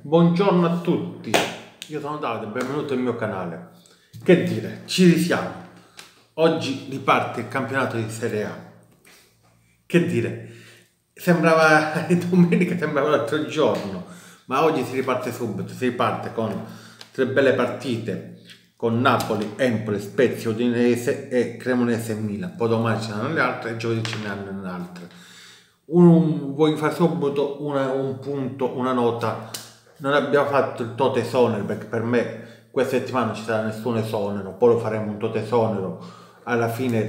Buongiorno a tutti, io sono Davide, benvenuto al mio canale. Che dire, ci risiamo. Oggi riparte il campionato di Serie A. Che dire, sembrava domenica, sembrava l'altro giorno, ma oggi si riparte subito, si riparte con tre belle partite con Napoli, Empoli, Spezia, Udinese e Cremonese e Milan. Poi domani ce ne hanno le altre e giovedì ce ne hanno le altre. Voglio fare subito un punto, una nota. Non abbiamo fatto il toto esonero perché per me questa settimana non ci sarà nessun esonero, poi lo faremo un toto esonero alla fine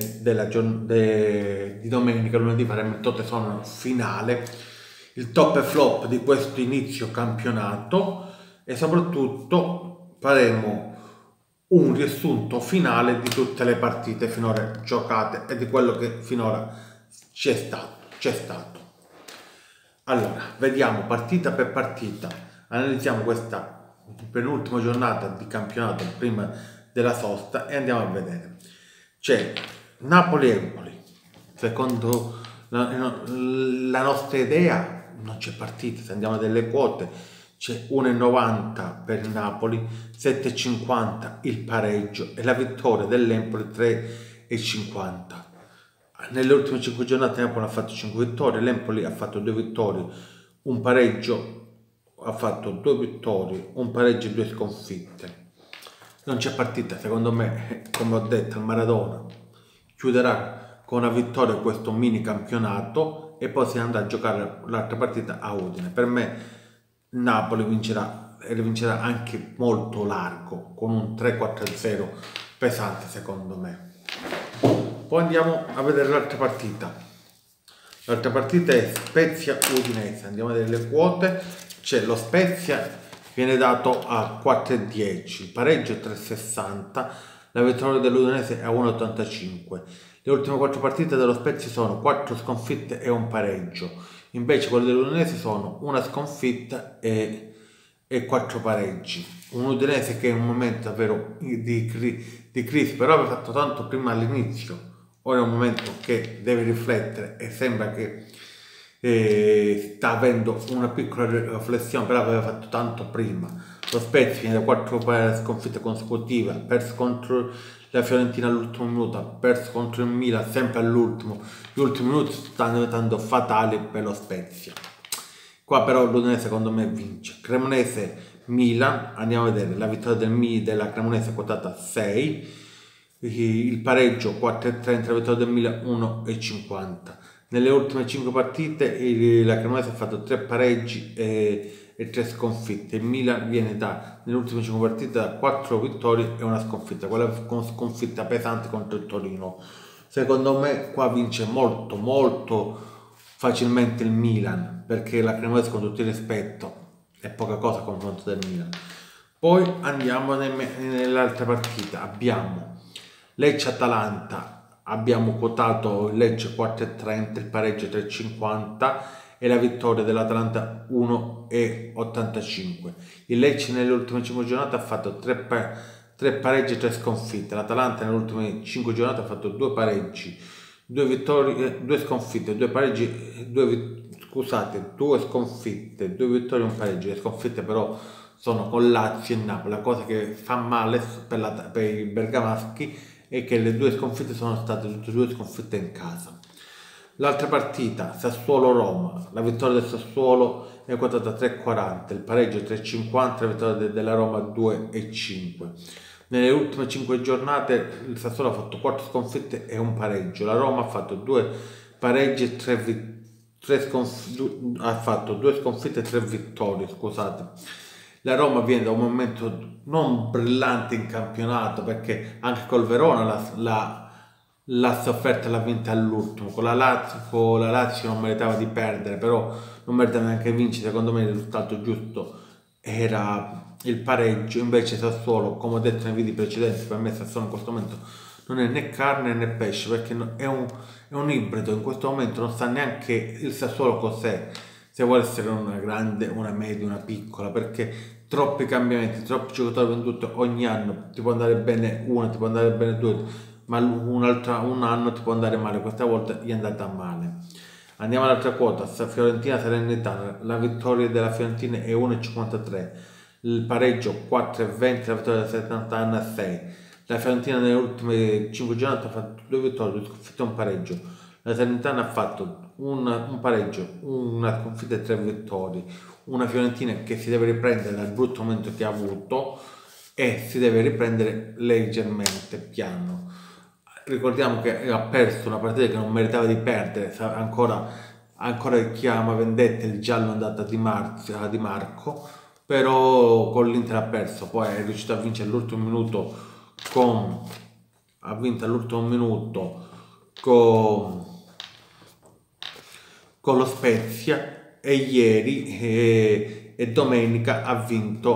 di domenica, lunedì faremo il toto esonero finale, il top e flop di questo inizio campionato e soprattutto faremo un riassunto finale di tutte le partite finora giocate e di quello che finora c'è stato. Allora, vediamo partita per partita, analizziamo questa penultima giornata di campionato prima della sosta e andiamo a vedere. C'è Napoli-Empoli, secondo la nostra idea non c'è partita, se andiamo a delle quote c'è 1,90 per il Napoli, 7,50 il pareggio e la vittoria dell'Empoli 3,50. Nelle ultime 5 giornate Napoli ha fatto 5 vittorie, l'Empoli ha fatto 2 vittorie, un pareggio, ha fatto 2 vittorie, un pareggio e 2 sconfitte. Non c'è partita, secondo me, come ho detto, il Maradona chiuderà con una vittoria questo mini campionato e poi si andrà a giocare l'altra partita a Udine. Per me Napoli vincerà e vincerà anche molto largo, con un 3-4-0 pesante secondo me. Poi andiamo a vedere l'altra partita. L'altra partita è Spezia-Udinese. Andiamo a vedere le quote. C'è lo Spezia, viene dato a 4,10, il pareggio è 3,60, la vittoria dell'Udinese è a 1,85. Le ultime 4 partite dello Spezia sono 4 sconfitte e un pareggio. Invece quelle dell'Udinese sono una sconfitta e 4 pareggi. Un Udinese che è in un momento davvero di crisi, però aveva fatto tanto prima all'inizio. Ora è un momento che deve riflettere e sembra che sta avendo una piccola riflessione, però aveva fatto tanto prima. Lo Spezia viene da 4 sconfitte consecutive, ha perso contro la Fiorentina all'ultimo minuto, ha perso contro il Milan sempre all'ultimo. Gli ultimi minuti stanno diventando fatali per lo Spezia. Qua però l'Udinese secondo me vince. Cremonese Milan, andiamo a vedere la vittoria della Cremonese è quotata a 6, il pareggio 4,30, la vittoria del Milan 1,50. Nelle ultime 5 partite la Cremonese ha fatto 3 pareggi e 3 sconfitte. Il Milan viene nelle ultime 5 partite da 4 vittorie e una sconfitta, quella con sconfitta pesante contro il Torino. Secondo me qua vince molto facilmente il Milan, perché la Cremonese, con tutto il rispetto, è poca cosa a confronto del Milan. Poi andiamo nell'altra partita, abbiamo Lecce-Atalanta, abbiamo quotato il Lecce 4,30, il pareggio 3,50 e la vittoria dell'Atalanta 1,85. Il Lecce nelle ultime 5 giornate ha fatto 3 pareggi e 3 sconfitte, l'Atalanta nelle ultime 5 giornate ha fatto 2 pareggi, 2 vittorie, 2 sconfitte, 2 pareggi, 2 sconfitte, 2 vittorie e un pareggio. Le sconfitte però sono con Lazio e Napoli. La cosa che fa male per i bergamaschi è che le 2 sconfitte sono state tutte e 2 sconfitte in casa. L'altra partita, Sassuolo-Roma, la vittoria del Sassuolo è quotata a 3,40, il pareggio 3,50, la vittoria della Roma 2,5. Nelle ultime 5 giornate il Sassuolo ha fatto 4 sconfitte e un pareggio, la Roma ha fatto 2 pareggi e 2 sconfitte e 3 vittorie, scusate. La Roma viene da un momento non brillante in campionato, perché anche col Verona l'ha sofferta e l'ha vinta all'ultimo. Con la Lazio non meritava di perdere, però non meritava neanche vincere. Secondo me il risultato giusto era il pareggio. Invece Sassuolo, come ho detto nei video precedenti, per me Sassuolo in questo momento non è né carne né pesce, perché è un ibrido. In questo momento non sa neanche il Sassuolo cos'è, se vuole essere una grande, una media, una piccola, perché troppi cambiamenti, troppi giocatori venduti ogni anno. Ti può andare bene uno, ti può andare bene due, ma un anno ti può andare male. Questa volta gli è andata male. Andiamo all'altra quota, Fiorentina Salernitana, la vittoria della Fiorentina è 1,53, il pareggio 4,20, la vittoria della Salernitana 6. La Fiorentina nelle ultime 5 giornate ha fatto 2 vittorie, 2 sconfitte e un pareggio. La Salernitana ha fatto un pareggio, una sconfitta e 3 vittorie. Una Fiorentina che si deve riprendere dal brutto momento che ha avuto e si deve riprendere leggermente piano. Ricordiamo che ha perso una partita che non meritava di perdere, ancora chiama vendetta il giallo andato a Di Marco, però con l'Inter ha perso, poi è riuscito a vincere all'ultimo minuto ha vinto all'ultimo minuto con lo Spezia, e ieri e domenica ha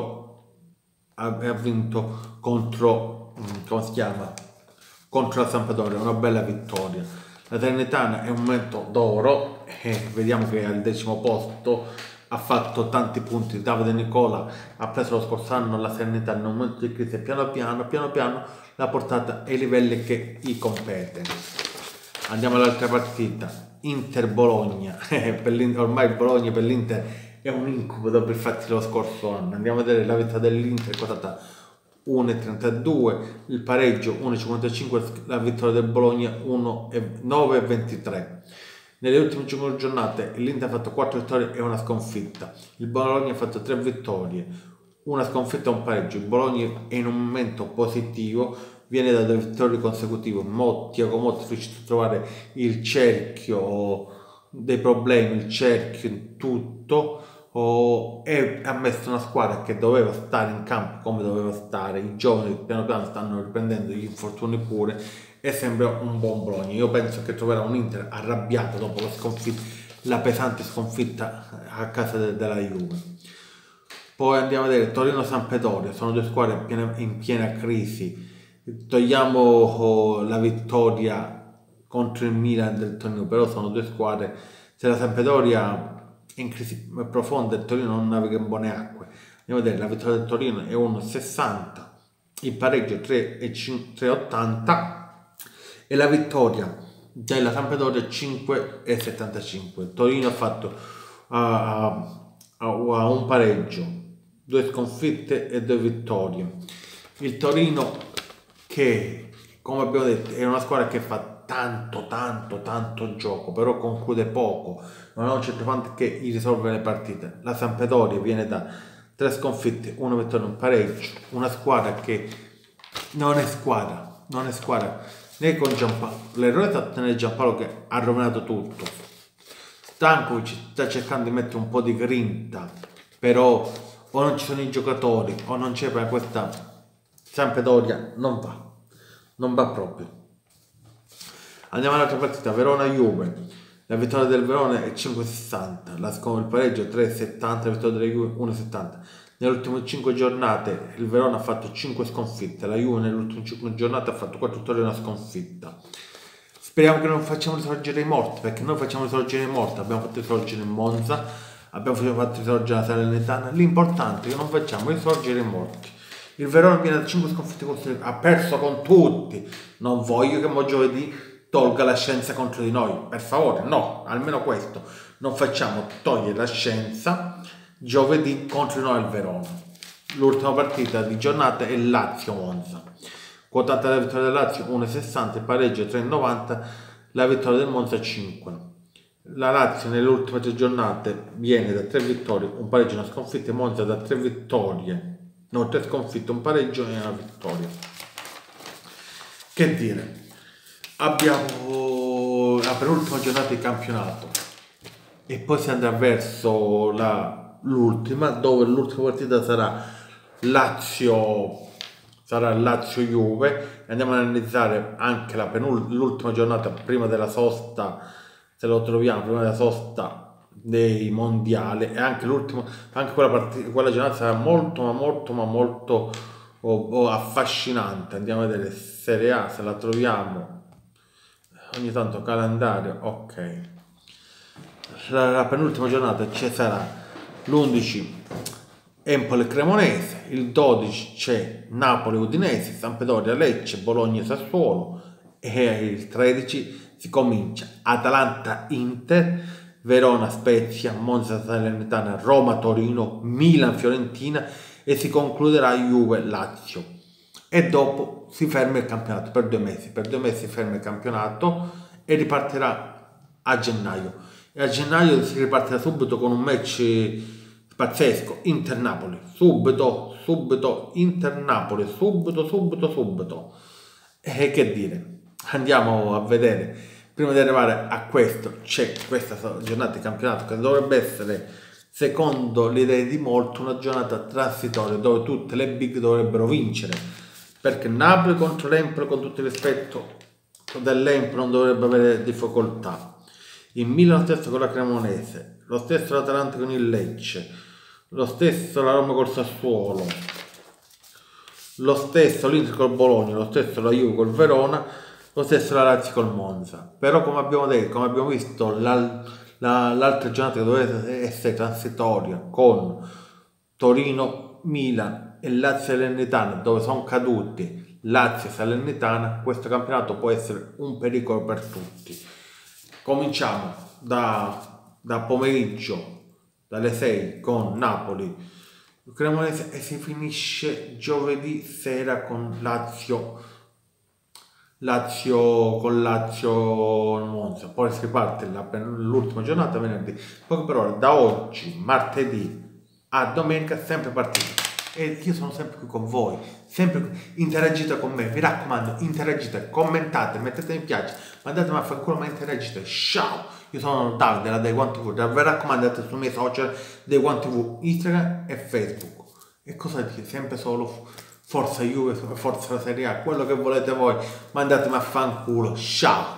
vinto contro, come si chiama? Contro la Sampdoria, una bella vittoria. La Salernitana è un momento d'oro e vediamo che al 10° posto ha fatto tanti punti. Davide Nicola ha preso lo scorso anno la Salernitana in un momento di crisi e piano piano l'ha portata ai livelli che gli compete. Andiamo all'altra partita, Inter-Bologna. Ormai Bologna per l'Inter è un incubo dopo i fatti dello scorso anno. Andiamo a vedere la vittoria dell'Inter, quotata 1,32, il pareggio 1,55, la vittoria del Bologna 9,23. Nelle ultime 5 giornate l'Inter ha fatto 4 vittorie e una sconfitta, il Bologna ha fatto 3 vittorie, una sconfitta e un pareggio. Il Bologna è in un momento positivo, viene da 2 vittorie consecutive. Thiago Motta è riuscito a trovare il cerchio dei problemi, il cerchio in tutto, e ha messo una squadra che doveva stare in campo come doveva stare. I giovani piano piano stanno riprendendo, gli infortuni pure, e sembra un buon Bologna. Io penso che troverà un Inter arrabbiato dopo la pesante sconfitta a casa della Juve. Poi andiamo a vedere Torino-Sampdoria, sono 2 squadre in piena crisi. Togliamo la vittoria contro il Milan del Torino, però sono 2 squadre. Se la Sampdoria in crisi profonda, il Torino non naviga in buone acque. Andiamo a vedere, la vittoria del Torino è 1,60, il pareggio 3,80 e la vittoria della Sampdoria 5,75. Il Torino ha fatto un pareggio, 2 sconfitte e 2 vittorie. Il Torino, che come abbiamo detto è una squadra che fa tanto gioco, però conclude poco, non ha un centrocampista che gli risolve le partite. La Sampdoria viene da 3 sconfitte, 1 vittoria e un pareggio, una squadra che non è squadra né con Giampaolo. L'errore da tenere Giampaolo che ha rovinato tutto. Stankovic sta cercando di mettere un po' di grinta, però o non ci sono i giocatori o non c'è, per questa Sampdoria non va proprio. Andiamo all'altra partita, Verona-Juve. La vittoria del Verona è 5,60, il pareggio 3,70, la vittoria della Juve 1,70. Nelle ultime 5 giornate il Verona ha fatto 5 sconfitte, la Juve nelle ultime 5 giornate ha fatto 4 vittorie e una sconfitta. Speriamo che non facciamo risorgere i morti, perché noi facciamo risorgere i morti. Abbiamo fatto risorgere il Monza, abbiamo fatto risorgere la Salernitana. L'importante è che non facciamo risorgere i morti. Il Verona viene da 5 sconfitte, ha perso con tutti. Non voglio che giovedì tolga la scienza contro di noi, per favore, no, almeno questo. Non facciamo togliere la scienza giovedì contro di noi al Verona. L'ultima partita di giornata è Lazio-Monza. Quotata la vittoria del Lazio 1,60, il pareggio 3,90, la vittoria del Monza 5. La Lazio nelle ultime 3 giornate viene da 3 vittorie, un pareggio e una sconfitta, e Monza da 3 vittorie, 3 sconfitte, un pareggio e una vittoria. Che dire, abbiamo la penultima giornata di campionato e poi si andrà verso l'ultima, dove l'ultima partita sarà Lazio-Juve. Andiamo ad analizzare anche l'ultima giornata prima della sosta, se lo troviamo, prima della sosta dei mondiali, e anche quella giornata sarà molto affascinante. Andiamo a vedere Serie A, se la troviamo ogni tanto, calendario, ok. La penultima giornata ci sarà l'11 Empoli-Cremonese, il 12 c'è Napoli-Udinese, Sampdoria-Lecce, Bologna-Sassuolo, e il 13 si comincia Atalanta-Inter, Verona, Spezia, Monza, Salernitana, Roma, Torino, Milan, Fiorentina e si concluderà Juve, Lazio. E dopo si ferma il campionato per 2 mesi. Per 2 mesi si ferma il campionato e ripartirà a gennaio. E a gennaio si ripartirà subito con un match pazzesco, Inter-Napoli. Subito, Inter-Napoli, subito. E che dire, andiamo a vedere. Prima di arrivare a questo, c'è questa giornata di campionato che dovrebbe essere, secondo le idee di molti, una giornata transitoria dove tutte le big dovrebbero vincere, perché Napoli contro l'Empoli, con tutto il rispetto dell'Empoli, non dovrebbe avere difficoltà. Il Milan stesso con la Cremonese, lo stesso l'Atalanta con il Lecce, lo stesso la Roma col Sassuolo, lo stesso l'Inter col Bologna, lo stesso la Juve col Verona, lo stesso la Lazio col Monza. Però come abbiamo visto l'altra giornata che doveva essere transitoria con Torino, Milan e Lazio Salernitana, dove sono caduti Lazio e Salernitana, questo campionato può essere un pericolo per tutti. Cominciamo da pomeriggio, dalle 6 con Napoli Cremonese e si finisce giovedì sera con Lazio Monza. Poi si parte l'ultima giornata venerdì. Poche parole, da oggi, martedì a domenica, sempre partita. E io sono sempre qui con voi, sempre qui. Interagite con me, mi raccomando, interagite, commentate, mettete mi piace, mandatemi a fare culo, ma interagite. Ciao! Io sono Davide della Day One TV, vi raccomando, andate sui miei social Day One TV, Instagram e Facebook. E cosa dire? Sempre solo forza Juve, forza la Serie A, quello che volete voi, mandatemi a fanculo. Ciao!